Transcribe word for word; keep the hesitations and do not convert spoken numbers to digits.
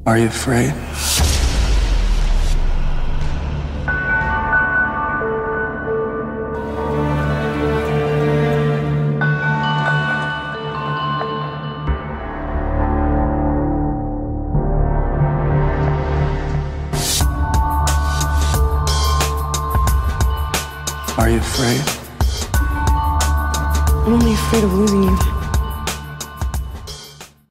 Are you afraid? Are you afraid? I'm only afraid of losing you.